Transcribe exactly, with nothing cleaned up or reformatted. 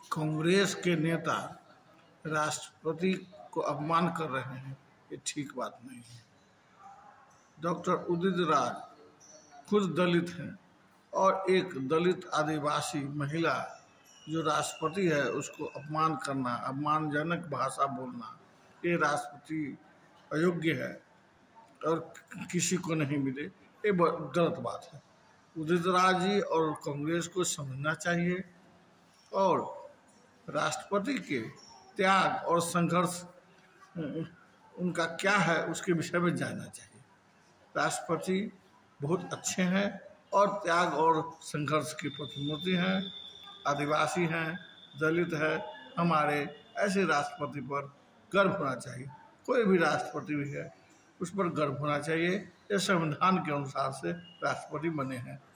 कांग्रेस के नेता राष्ट्रपति को अपमान कर रहे हैं, ये ठीक बात नहीं है। डॉक्टर उदित राज खुद दलित हैं और एक दलित आदिवासी महिला जो राष्ट्रपति है उसको अपमान करना, अपमानजनक भाषा बोलना, ये राष्ट्रपति अयोग्य है और किसी को नहीं मिले, ये गलत बात है। उदित राज जी और कांग्रेस को समझना चाहिए और राष्ट्रपति के त्याग और संघर्ष उनका क्या है उसके विषय में जानना चाहिए। राष्ट्रपति बहुत अच्छे हैं और त्याग और संघर्ष की प्रतिमूर्ति हैं, आदिवासी हैं, दलित है। हमारे ऐसे राष्ट्रपति पर गर्व होना चाहिए। कोई भी राष्ट्रपति भी है उस पर गर्व होना चाहिए। ये संविधान के अनुसार से राष्ट्रपति बने हैं।